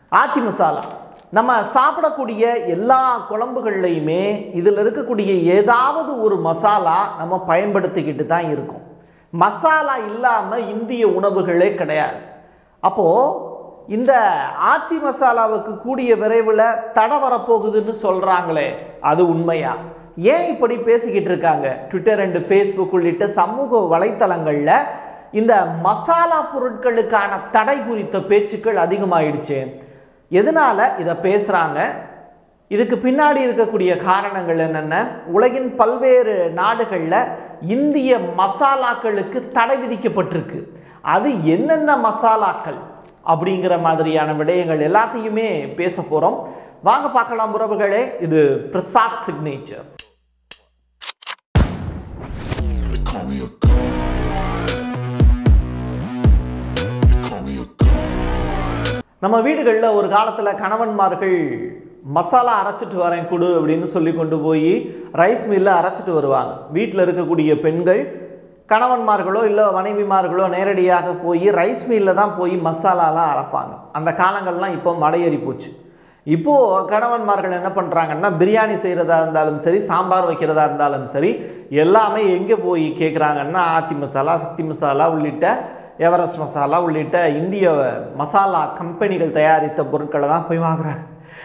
ஆச்சி மசாலா நம்ம சாப்பிடக்கூடிய எல்லா குழம்புகள்லையுமே இதில் இருக்கக்கூடிய ஏதாவது ஒரு மசாலா நம்ம பயன்படுத்திக்கிட்டு தான் இருக்கோம். மசாலா இல்லாமல் இந்திய உணவுகளே கிடையாது. அப்போது இந்த ஆச்சி மசாலாவுக்கு கூடிய விரைவில் தடை வரப்போகுதுன்னு சொல்கிறாங்களே, அது உண்மையா? ஏன் இப்படி பேசிக்கிட்டு இருக்காங்க? ட்விட்டர் அண்ட் ஃபேஸ்புக் உள்ளிட்ட சமூக வலைத்தளங்களில் இந்த மசாலா பொருட்களுக்கான தடை குறித்த பேச்சுக்கள் அதிகமாகிடுச்சு. எதனால் இதை பேசுகிறாங்க? இதுக்கு பின்னாடி இருக்கக்கூடிய காரணங்கள் என்னென்ன? உலகின் பல்வேறு நாடுகளில் இந்திய மசாலாக்களுக்கு தடை விதிக்கப்பட்டிருக்கு. அது என்னென்ன மசாலாக்கள் அப்படிங்கிற மாதிரியான விடயங்கள் எல்லாத்தையுமே பேச போகிறோம். வாங்க பார்க்கலாம் உறவுகளே. இது பிரசாத் சிக்னேச்சர். நம்ம வீடுகளில் ஒரு காலத்தில் கணவன்மார்கள் மசாலா அரைச்சிட்டு வரேன் கொடு அப்படின்னு சொல்லி கொண்டு போய் ரைஸ் மில்லில் அரைச்சிட்டு வருவாங்க. வீட்டில் இருக்கக்கூடிய பெண்கள் கணவன்மார்களோ இல்லை மனைவிமார்களோ நேரடியாக போய் ரைஸ் மில்லில் தான் போய் மசாலாலாம் அரைப்பாங்க. அந்த காலங்கள்லாம் இப்போ மடையேறி போச்சு. இப்போது கணவன்மார்கள் என்ன பண்ணுறாங்கன்னா, பிரியாணி செய்கிறதா இருந்தாலும் சரி, சாம்பார் வைக்கிறதா இருந்தாலும் சரி, எல்லாமே எங்கே போய் கேட்குறாங்கன்னா ஆச்சி மசாலா, சக்தி மசாலா உள்ளிட்ட எவரெஸ்ட் மசாலா உள்ளிட்ட இந்திய மசாலா கம்பெனிகள் தயாரித்த பொருட்களை தான் போய் வாங்குறாங்க.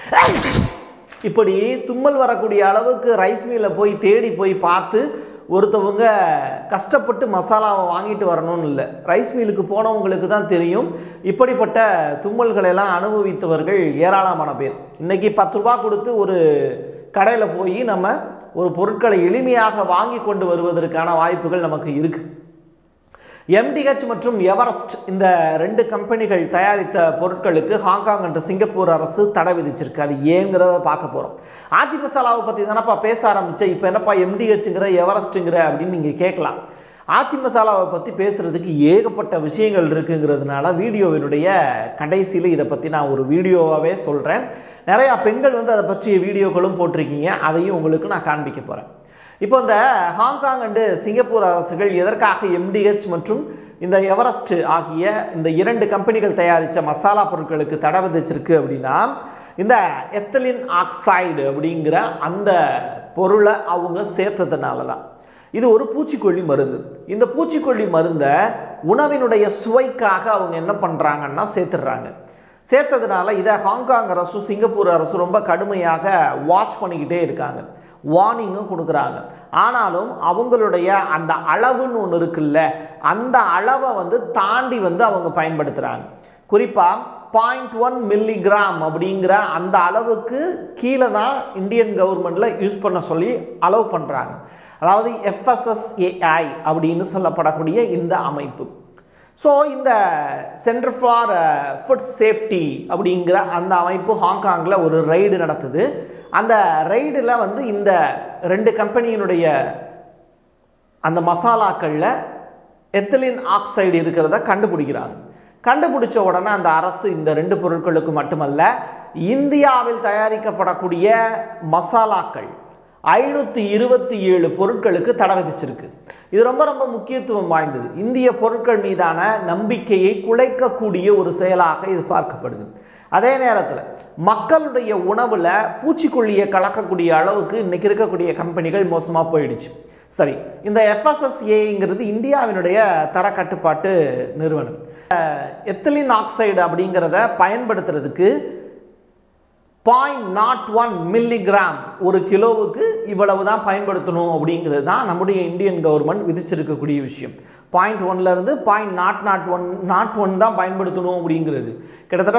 இப்படி தும்மல் வரக்கூடிய அளவுக்கு ரைஸ் மில்லில் போய் தேடி போய் பார்த்து ஒருத்தவங்க கஷ்டப்பட்டு மசாலாவை வாங்கிட்டு வரணும்னு இல்லை. ரைஸ் மில்லுக்கு போனவங்களுக்கு தான் தெரியும். இப்படிப்பட்ட தும்மல்களெல்லாம் அனுபவித்தவர்கள் ஏராளமான பேர். இன்றைக்கி 10 ரூபா கொடுத்து ஒரு கடையில் போய் நம்ம ஒரு பொருட்களை எளிமையாக வாங்கி கொண்டு வருவதற்கான வாய்ப்புகள் நமக்கு இருக்குது. எம்டிஹெச் மற்றும் எவரெஸ்ட் இந்த 2 கம்பெனிகள் தயாரித்த பொருட்களுக்கு ஹாங்காங் மற்றும் சிங்கப்பூர் அரசு தடை விதிச்சிருக்கு. அது ஏங்கிறத பார்க்க போகிறோம். ஆச்சி மசாலாவை பற்றி தானப்பா பேச ஆரம்பித்தேன், இப்போ என்னப்பா எம்டிஹெச்சுங்கிற எவரெஸ்ட்டுங்கிற அப்படின்னு நீங்கள் கேட்கலாம். ஆச்சி மசாலாவை பற்றி பேசுகிறதுக்கு ஏகப்பட்ட விஷயங்கள் இருக்குங்கிறதுனால வீடியோவினுடைய கடைசியில் இதை பற்றி நான் ஒரு வீடியோவாகவே சொல்கிறேன். நிறையா பெண்கள் அதை பற்றிய வீடியோக்களும் போட்டிருக்கீங்க. அதையும் உங்களுக்கு நான் காண்பிக்க போகிறேன். இப்போ இந்த ஹாங்காங் அண்டு சிங்கப்பூர் அரசுகள் எதற்காக எம்டிஹெச் மற்றும் இந்த எவரெஸ்ட் ஆகிய இந்த 2 கம்பெனிகள் தயாரித்த மசாலா பொருட்களுக்கு தடை விதிச்சிருக்கு அப்படின்னா, இந்த எத்திலீன் ஆக்சைடு அப்படிங்கிற அந்த பொருளை அவங்க சேர்த்ததுனால தான். இது ஒரு பூச்சிக்கொல்லி மருந்து. இந்த பூச்சிக்கொல்லி மருந்தை உணவினுடைய சுவைக்காக அவங்க என்ன பண்ணுறாங்கன்னா சேர்த்துடுறாங்க. சேர்த்ததுனால இதை ஹாங்காங் அரசும் சிங்கப்பூர் அரசும் ரொம்ப கடுமையாக வாட்ச் பண்ணிக்கிட்டே இருக்காங்க, வார்னிங்கும் கொடுக்குறாங்க. ஆனாலும் அவங்களுடைய அந்த அளவுன்னு ஒன்று இருக்குல்ல, அந்த அளவை தாண்டி அவங்க பயன்படுத்துகிறாங்க. குறிப்பாக 0.1 மில்லிகிராம் அப்படிங்கிற அந்த அளவுக்கு கீழே தான் இந்தியன் கவர்மெண்ட்டில் யூஸ் பண்ண சொல்லி அலோவ் பண்ணுறாங்க. அதாவது FSSAI அப்படின்னு சொல்லப்படக்கூடிய இந்த அமைப்பு. ஸோ இந்த சென்டர் ஃபார் ஃபுட் சேஃப்டி அப்படிங்கிற அந்த அமைப்பு ஹாங்காங்கில் ஒரு ரைடு நடத்துது. அந்த ரைடில் இந்த 2 கம்பெனியினுடைய அந்த மசாலாக்களில் எத்திலீன் ஆக்சைடு இருக்கிறத கண்டுபிடிக்கிறாங்க. கண்டுபிடிச்ச உடனே அந்த அரசு இந்த 2 பொருட்களுக்கு மட்டுமல்ல, இந்தியாவில் தயாரிக்கப்படக்கூடிய மசாலாக்கள் 527 பொருட்களுக்கு தடை விதிச்சிருக்கு. இது ரொம்ப ரொம்ப முக்கியத்துவம் வாய்ந்தது. இந்திய பொருட்கள் மீதான நம்பிக்கையை குலைக்கக்கூடிய ஒரு செயலாக இது பார்க்கப்படுது. அதே நேரத்தில் மக்களுடைய உணவில் பூச்சிக்கொல்லியை கலக்கக்கூடிய அளவுக்கு இன்றைக்கி இருக்கக்கூடிய கம்பெனிகள் மோசமாக போயிடுச்சு. சரி, இந்த FSSAIங்கிறது இந்தியாவினுடைய தர கட்டுப்பாட்டு நிறுவனம். எத்திலீன் ஆக்சைடு அப்படிங்கிறத பயன்படுத்துறதுக்கு 0.01 மில்லிகிராம் ஒரு கிலோவுக்கு இவ்வளவு தான் பயன்படுத்தணும் அப்படிங்கிறது தான் நம்முடைய இந்தியன் கவர்மெண்ட் விதிச்சிருக்கக்கூடிய விஷயம். 0.1லேருந்து 0.001 தான் பயன்படுத்தணும் அப்படிங்கிறது. கிட்டத்தட்ட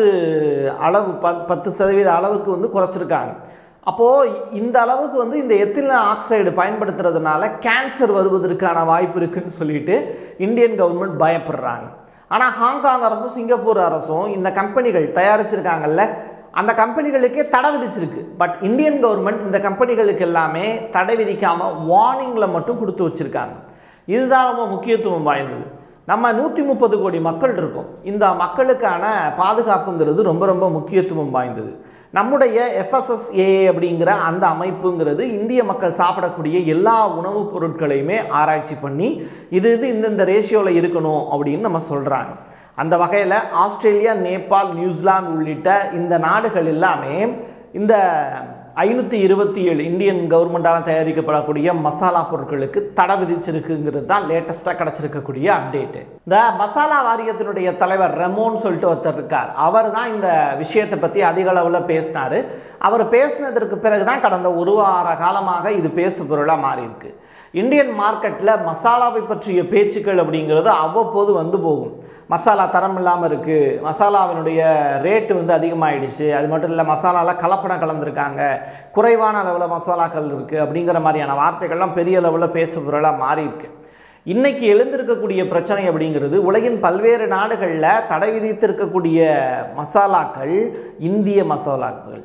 10% அளவுக்கு குறைச்சிருக்காங்க. அப்போது இந்த அளவுக்கு இந்த எத்திலீன் ஆக்சைடு பயன்படுத்துறதுனால கேன்சர் வருவதற்கான வாய்ப்பு இருக்குன்னு சொல்லிட்டு இந்தியன் கவர்மெண்ட் பயப்படுறாங்க. ஆனால் ஹாங்காங் அரசும் சிங்கப்பூர் அரசும் இந்த கம்பெனிகள் தயாரிச்சிருக்காங்கல்ல, அந்த கம்பெனிகளுக்கே தடை விதிச்சிருக்கு. பட் இந்தியன் கவர்மெண்ட் இந்த கம்பெனிகளுக்கு எல்லாமே தடை விதிக்காமல் வார்னிங்கில் மட்டும் கொடுத்து வச்சுருக்காங்க. இதுதான் ரொம்ப முக்கியத்துவம் வாய்ந்தது. நம்ம 130 கோடி மக்கள் இருக்கோம். இந்த மக்களுக்கான பாதுகாப்புங்கிறது ரொம்ப ரொம்ப முக்கியத்துவம் வாய்ந்தது. நம்முடைய FSSAI அப்படிங்கிற அந்த அமைப்புங்கிறது இந்திய மக்கள் சாப்பிடக்கூடிய எல்லா உணவுப் பொருட்களையுமே ஆராய்ச்சி பண்ணி இது இந்தந்த ரேஷியோவில் இருக்கணும் அப்படின்னு நம்ம சொல்கிறாங்க. அந்த வகையில் ஆஸ்திரேலியா, நேபாள், நியூசிலாந்து உள்ளிட்ட இந்த நாடுகள் எல்லாமே இந்த 527 இந்தியன் கவர்மெண்டால் தயாரிக்கப்படக்கூடிய மசாலா பொருட்களுக்கு தடை விதிச்சிருக்குங்கிறது தான் லேட்டஸ்ட்டாக கிடச்சிருக்கக்கூடிய அப்டேட்டு. இந்த மசாலா வாரியத்தினுடைய தலைவர் ரெமோன்னு சொல்லிட்டு ஒருத்தர் இருக்கார். அவர் தான் இந்த விஷயத்தை பற்றி அதிக அளவில் பேசினார். அவர் பேசினதற்கு பிறகு தான் கடந்த ஒரு வார காலமாக இது பேசு பொருளாக மாறியிருக்கு. இந்தியன் மார்க்கெட்டில் மசாலாவை பற்றிய பேச்சுக்கள் அப்படிங்கிறது அவ்வப்போது வந்து போகும். மசாலா தரம் இல்லாமல் இருக்குது, மசாலாவினுடைய ரேட்டு வந்து அதிகமாகிடுச்சு, அது மட்டும் இல்லை மசாலாவில் கலப்படம் கலந்துருக்காங்க, குறைவான அளவில் மசாலாக்கள் இருக்குது அப்படிங்கிற மாதிரியான வார்த்தைகள்லாம் பெரிய அளவில் பேசு பொருளாக மாறியிருக்கு. இன்றைக்கி எழுந்திருக்கக்கூடிய பிரச்சனை அப்படிங்கிறது உலகின் பல்வேறு நாடுகளில் தடை விதித்திருக்கக்கூடிய மசாலாக்கள் இந்திய மசாலாக்கள்.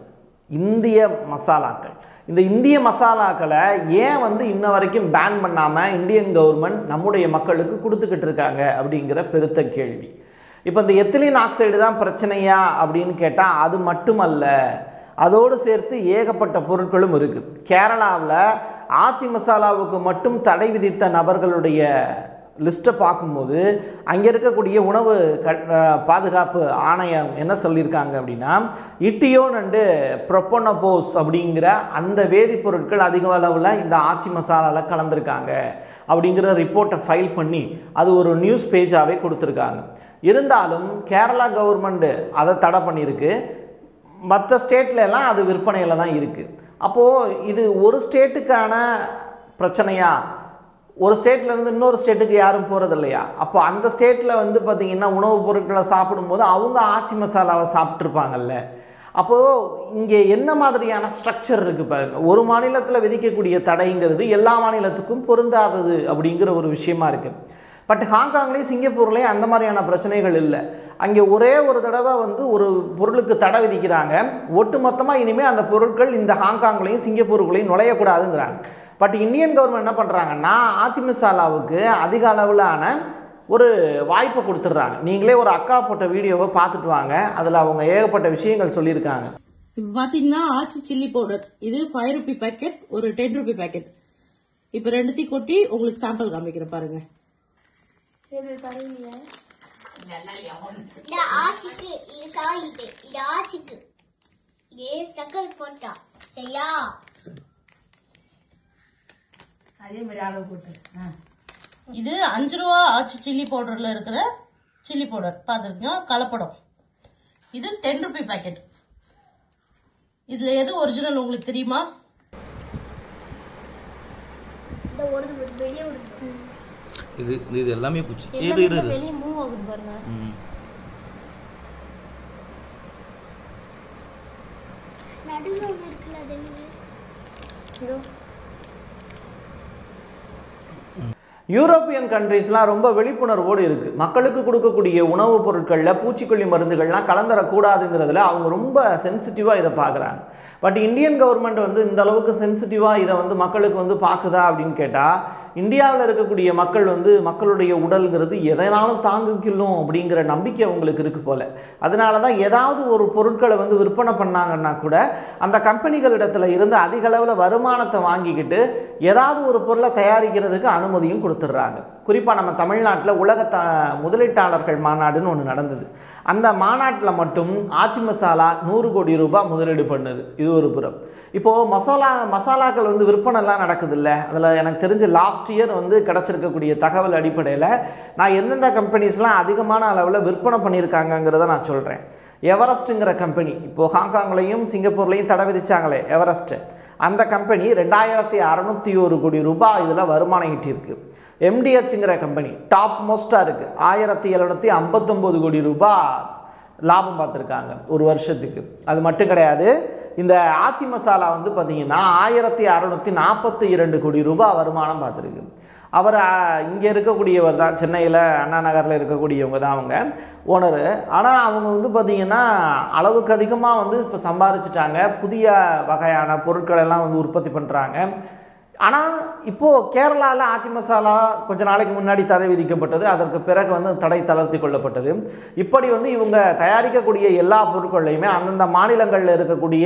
இந்த இந்திய மசாலாக்களை ஏன் வந்து இன்ன வரைக்கும் பேன் பண்ணாமல் இந்தியன் கவர்மெண்ட் நம்முடைய மக்களுக்கு கொடுத்துக்கிட்டு இருக்காங்க அப்படிங்கிற பெருத்த கேள்வி. இப்போ இந்த எத்திலீன் ஆக்சைடு தான் பிரச்சனையா அப்படின்னு கேட்டால் அது மட்டுமல்ல, அதோடு சேர்த்து ஏகப்பட்ட பொருட்களும் இருக்குது. கேரளாவில் ஆச்சி மசாலாவுக்கு மட்டும் தடை விதித்த நபர்களுடைய லிஸ்ட்டை பார்க்கும்போது அங்கே இருக்கக்கூடிய உணவு பாதுகாப்பு ஆணையம் என்ன சொல்லியிருக்காங்க அப்படின்னா, இட்டியோன் அண்டு ப்ரொப்போனபோஸ் அப்படிங்கிற அந்த வேதிப்பொருட்கள் அதிக அளவில் இந்த ஆச்சி மசாலாவில் கலந்துருக்காங்க அப்படிங்கிற ரிப்போர்ட்டை ஃபைல் பண்ணி அது ஒரு நியூஸ் பேஜாகவே கொடுத்துருக்காங்க. இருந்தாலும் கேரளா கவர்மெண்ட்டு அதை தடை பண்ணியிருக்கு. மற்ற ஸ்டேட்லலாம் அது விற்பனையில் தான் இருக்குது. அப்போது இது ஒரு ஸ்டேட்டுக்கான பிரச்சனையா? ஒரு ஸ்டேட்லேருந்து இன்னொரு ஸ்டேட்டுக்கு யாரும் போகிறது இல்லையா? அப்போ அந்த ஸ்டேட்டில் வந்து பார்த்திங்கன்னா உணவுப் பொருட்களை சாப்பிடும்போது அவங்க ஆச்சி மசாலாவை சாப்பிட்ருப்பாங்கல்ல. அப்போது இங்கே என்ன மாதிரியான ஸ்ட்ரக்சர் இருக்குது பாருங்கள். ஒரு மாநிலத்தில் விதிக்கக்கூடிய தடைங்கிறது எல்லா மாநிலத்துக்கும் பொருந்தாதது அப்படிங்கிற ஒரு விஷயமா இருக்குது. பட் ஹாங்காங்லேயும் சிங்கப்பூர்லேயும் அந்த மாதிரியான பிரச்சனைகள் இல்லை. அங்கே ஒரே ஒரு தடவை வந்து ஒரு பொருளுக்கு தடை விதிக்கிறாங்க, ஒட்டு மொத்தமாக இனிமேல் அந்த பொருட்கள் இந்த ஹாங்காங்லேயும் சிங்கப்பூருக்குள்ளேயும் நுழையக்கூடாதுங்கிறாங்க. பட் இந்தியன் கவர்மெண்ட் என்ன பண்ணுறாங்கன்னா, ஆச்சி மசாலாவுக்கு அதிக அளவிலான ஒரு வாய்ப்பை கொடுத்துட்றாங்க. நீங்களே ஒரு அக்கா போட்ட வீடியோவை பார்த்துட்டு வாங்க, அதில் அவங்க ஏகப்பட்ட விஷயங்கள் சொல்லியிருக்காங்க. இப்போ பார்த்தீங்கன்னா ஆச்சி சில்லி பவுடர் இது 5 ரூபி பேக்கெட், ஒரு 10 ரூபி பேக்கெட். இப்போ ரெண்டுத்தையும் கொட்டி உங்களுக்கு சாம்பிள் காமிக்கிறேன் பாருங்க. இது 5 ரூபா ஆச்சி சில்லி பவுடர்ல இருக்கிற சில்லி பவுடர் பாத்துக்கோங்க, கலப்படம். இது 10 ரூபி பேக்கெட். இதுல எது ஒரிஜினல் உங்களுக்கு தெரியுமா? இது எல்லாமே பூச்சி வெளிய மூவ் ஆகுது பாருங்க. நடுவுல ஒன்னு இருக்குல, அது என்னது? யூரோப்பியன் கண்ட்ரீஸ்லாம் ரொம்ப விழிப்புணர்வோடு இருக்குது. மக்களுக்கு கொடுக்கக்கூடிய உணவுப் பொருட்களில் பூச்சிக்கொல்லி மருந்துகள்லாம் கலந்துடக்கூடாதுங்கிறதுல அவங்க ரொம்ப சென்சிட்டிவாக இதை பார்க்குறாங்க. பட் இந்தியன் கவர்மெண்ட் வந்து இந்த அளவுக்கு சென்சிட்டிவாக இதை வந்து மக்களுக்கு வந்து பார்க்குதா அப்படின்னு கேட்டால், இந்தியாவில் இருக்கக்கூடிய மக்கள் வந்து மக்களுடைய உடல்ங்கிறது எதனாலும் தாங்கிக்கணும் அப்படிங்கிற நம்பிக்கை அவங்களுக்கு இருக்குது போல். அதனால தான் ஏதாவது ஒரு பொருட்களை வந்து விற்பனை பண்ணாங்கன்னா கூட அந்த கம்பெனிகளிடத்தில் இருந்து அதிக அளவில் வருமானத்தை வாங்கிக்கிட்டு ஏதாவது ஒரு பொருளை தயாரிக்கிறதுக்கு அனுமதியும் கொடுத்துட்றாங்க. குறிப்பாக நம்ம தமிழ்நாட்டில் உலக முதலீட்டாளர்கள் மாநாடுன்னு ஒன்று நடந்தது. அந்த மாநாட்டில் மட்டும் ஆச்சி மசாலா 100 கோடி ரூபாய் முதலீடு பண்ணுது. இது ஒரு புறம். இப்போது மசாலாக்கள் வந்து விற்பனைலாம் நடக்குது இல்லை, அதில் எனக்கு தெரிஞ்சு லாஸ்ட் இயர் வந்து கிடச்சிருக்கக்கூடிய தகவல் அடிப்படையில் நான் எந்தெந்த கம்பெனிஸ்லாம் அதிகமான அளவில் விற்பனை பண்ணியிருக்காங்கங்கிறத நான் சொல்கிறேன். எவரெஸ்ட்டுங்கிற கம்பெனி இப்போது ஹாங்காங்லேயும் சிங்கப்பூர்லேயும் தடை விதிச்சாங்களே எவரெஸ்ட்டு, அந்த கம்பெனி 2601 கோடி ரூபாய் இதில் வருமானம் ஈட்டியிருக்கு. எம்டிஹெச்ங்கிற கம்பெனி டாப் மோஸ்ட்டாக இருக்குது, 1759 கோடி ரூபாய் லாபம் பார்த்துருக்காங்க ஒரு வருஷத்துக்கு. அது மட்டும் கிடையாது, இந்த ஆச்சி மசாலா வந்து பார்த்திங்கன்னா 1642 கோடி ரூபாய் வருமானம் பார்த்துருக்கு. அவர் இங்கே இருக்கக்கூடியவர் தான், சென்னையில் அண்ணா நகரில் இருக்கக்கூடியவங்க தான் அவங்க ஓனரு. ஆனால் அவங்க வந்து பார்த்திங்கன்னா அளவுக்கு அதிகமாக வந்து இப்போ சம்பாதிச்சிட்டாங்க. புதிய வகையான பொருட்களெல்லாம் வந்து உற்பத்தி பண்ணுறாங்க. ஆனால் இப்போது கேரளாவில் ஆச்சி மசாலா கொஞ்சம் நாளைக்கு முன்னாடி தடை விதிக்கப்பட்டது, அதற்கு பிறகு வந்து தடை தளர்த்தி கொள்ளப்பட்டது. இப்படி வந்து இவங்க தயாரிக்கக்கூடிய எல்லா பொருட்களையுமே அந்தந்த மாநிலங்களில் இருக்கக்கூடிய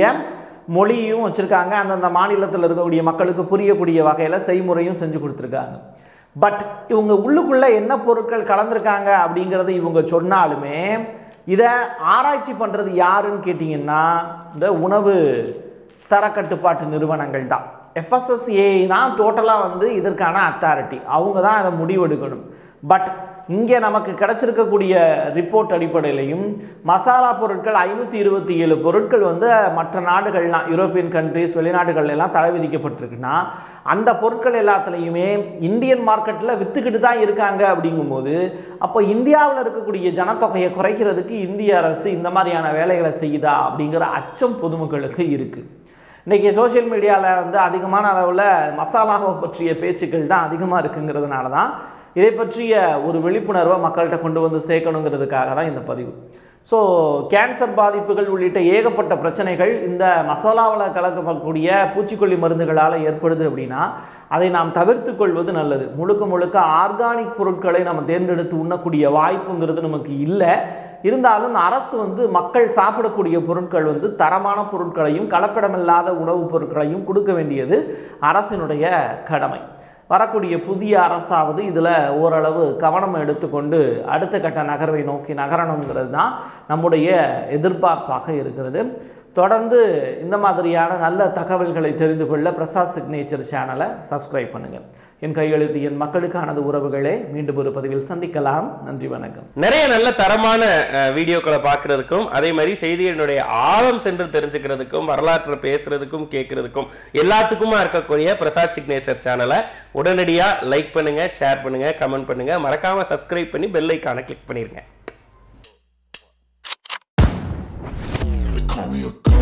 மொழியும் வச்சுருக்காங்க, அந்தந்த மாநிலத்தில் இருக்கக்கூடிய மக்களுக்கு புரியக்கூடிய வகையில் செய்முறையும் செஞ்சு கொடுத்துருக்காங்க. பட் இவங்க உள்ளுக்குள்ளே என்ன பொருட்கள் கலந்துருக்காங்க அப்படிங்கிறது இவங்க சொன்னாலுமே இதை ஆராய்ச்சி பண்ணுறது யாருன்னு கேட்டிங்கன்னா இந்த உணவு தரக்கட்டுப்பாட்டு நிறுவனங்கள் தான். FSSAI தான் டோட்டலாக இதற்கான அத்தாரிட்டி, அவங்க தான் அதை முடிவெடுக்கணும். பட் இங்கே நமக்கு கிடைச்சிருக்கக்கூடிய ரிப்போர்ட் அடிப்படையிலையும் மசாலா பொருட்கள் 527 பொருட்கள் மற்ற நாடுகள்லாம் யூரோப்பியன் கண்ட்ரிஸ் வெளிநாடுகள் எல்லாம் தடை விதிக்கப்பட்டிருக்குன்னா அந்த பொருட்கள் எல்லாத்துலேயுமே இந்தியன் மார்க்கெட்டில் விற்றுக்கிட்டு தான் இருக்காங்க. அப்படிங்கும்போது அப்போ இந்தியாவில் இருக்கக்கூடிய ஜனத்தொகையை குறைக்கிறதுக்கு இந்திய அரசு இந்த மாதிரியான வேலைகளை செய்யுதா அப்படிங்கிற அச்சம் பொதுமக்களுக்கு இருக்குது. இன்றைக்கி சோஷியல் மீடியாவில் அதிகமான அளவில் மசாலாவை பற்றிய பேச்சுக்கள் தான் அதிகமாக இருக்குங்கிறதுனால தான் இதை பற்றிய ஒரு விழிப்புணர்வை மக்கள்கிட்ட கொண்டு சேர்க்கணுங்கிறதுக்காக தான் இந்த பதிவு. ஸோ கேன்சர் பாதிப்புகள் உள்ளிட்ட ஏகப்பட்ட பிரச்சனைகள் இந்த மசாலாவில் கலக்கக்கூடிய பூச்சிக்கொல்லி மருந்துகளால் ஏற்படுது அப்படின்னா அதை நாம் தவிர்த்து கொள்வது நல்லது. முழுக்க முழுக்க ஆர்கானிக் பொருட்களை நம்ம தேர்ந்தெடுத்து உண்ணக்கூடிய வாய்ப்புங்கிறது நமக்கு இல்லை. இருந்தாலும் அரசு மக்கள் சாப்பிடக்கூடிய பொருட்கள் தரமான பொருட்களையும் கலப்படமில்லாத உணவுப் பொருட்களையும் கொடுக்க வேண்டியது அரசினுடைய கடமை. வரக்கூடிய புதிய அரசாவது இதில் ஓரளவு கவனம் எடுத்துக்கொண்டு அடுத்த கட்ட நகர்வை நோக்கி நகரணுங்கிறது தான் நம்முடைய எதிர்பார்ப்பாக இருக்கிறது. தொடர்ந்து இந்த மாதிரியான நல்ல தகவல்களை தெரிந்து கொள்ள பிரசாத் சிக்னேச்சர் சேனலை சப்ஸ்கிரைப் பண்ணுங்கள். என் கையெழுத்து என் மக்களுக்கானது உறவுகளே. மீண்டும் ஒரு பதிவில் சந்திக்கலாம். நன்றி, வணக்கம். நிறைய நல்ல தரமான வீடியோக்களை பார்க்கறதுக்கும் அதே மாதிரி செய்திகளினுடைய ஆழம் சென்று தெரிஞ்சுக்கிறதுக்கும் வரலாற்றை பேசுறதுக்கும் கேட்கறதுக்கும் எல்லாத்துக்குமா இருக்கக்கூடிய பிரசாத் சிக்னேச்சர் சேனலை உடனடியாக லைக் பண்ணுங்க, ஷேர் பண்ணுங்க, கமெண்ட் பண்ணுங்க, மறக்காம சப்ஸ்கிரைப் பண்ணி பெல் ஐகானை கிளிக் பண்ணிருங்க.